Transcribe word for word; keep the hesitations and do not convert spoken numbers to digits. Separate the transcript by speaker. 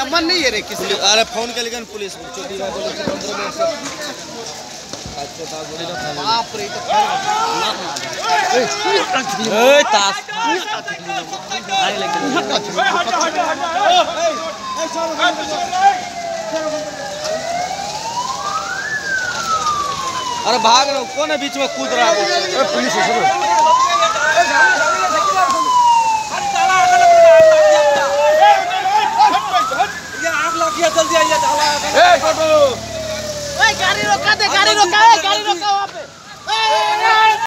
Speaker 1: Number नहीं है रे किसी।
Speaker 2: अरे फोन के लिए पुलिस चोटी बात बोले
Speaker 1: बाप रे तो
Speaker 2: ए तास अरे भाग रहे हो कौन है बीच में कूद रहा है? पुलिस है
Speaker 1: जल्दी आइए। गाड़ी रोका दे, गाड़ी रोका, गाड़ी रोका।